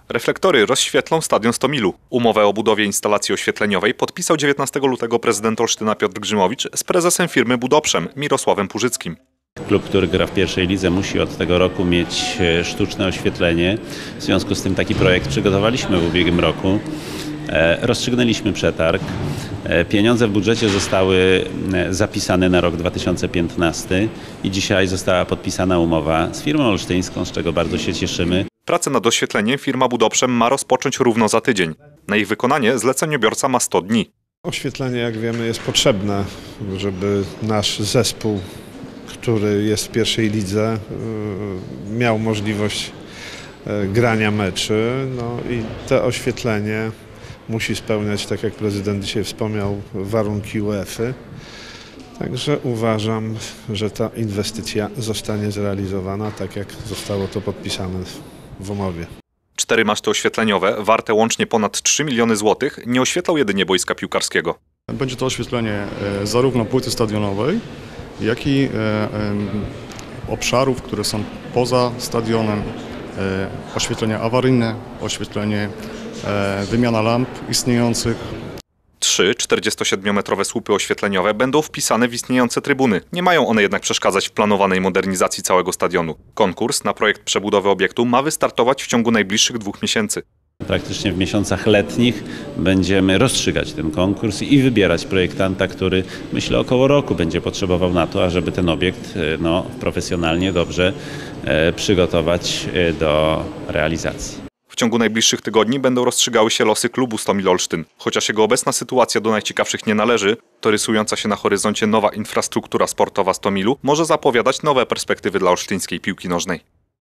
Reflektory rozświetlą stadion Stomilu. Umowę o budowie instalacji oświetleniowej podpisał 19 lutego prezydent Olsztyna Piotr Grzymowicz z prezesem firmy Budoprzem Mirosławem Purzyckim. Klub, który gra w pierwszej lidze, musi od tego roku mieć sztuczne oświetlenie. W związku z tym taki projekt przygotowaliśmy w ubiegłym roku. Rozstrzygnęliśmy przetarg. Pieniądze w budżecie zostały zapisane na rok 2015 i dzisiaj została podpisana umowa z firmą olsztyńską, z czego bardzo się cieszymy. Pracę nad oświetleniem firma Budoprzem ma rozpocząć równo za tydzień. Na ich wykonanie zleceniobiorca ma 100 dni. Oświetlenie, jak wiemy, jest potrzebne, żeby nasz zespół, który jest w pierwszej lidze, miał możliwość grania meczy. No i to oświetlenie musi spełniać, tak jak prezydent dzisiaj wspomniał, warunki UEFA. Także uważam, że ta inwestycja zostanie zrealizowana tak, jak zostało to podpisane w umowie. 4 maszty oświetleniowe, warte łącznie ponad 3 miliony złotych, nie oświetlą jedynie boiska piłkarskiego. Będzie to oświetlenie zarówno płyty stadionowej, jak i obszarów, które są poza stadionem, oświetlenie awaryjne, oświetlenie, wymiana lamp istniejących. 3 47-metrowe słupy oświetleniowe będą wpisane w istniejące trybuny. Nie mają one jednak przeszkadzać w planowanej modernizacji całego stadionu. Konkurs na projekt przebudowy obiektu ma wystartować w ciągu najbliższych 2 miesięcy. Praktycznie w miesiącach letnich będziemy rozstrzygać ten konkurs i wybierać projektanta, który, myślę, około roku będzie potrzebował na to, ażeby ten obiekt profesjonalnie, dobrze przygotować do realizacji. W ciągu najbliższych tygodni będą rozstrzygały się losy klubu Stomil Olsztyn. Chociaż jego obecna sytuacja do najciekawszych nie należy, to rysująca się na horyzoncie nowa infrastruktura sportowa Stomilu może zapowiadać nowe perspektywy dla olsztyńskiej piłki nożnej.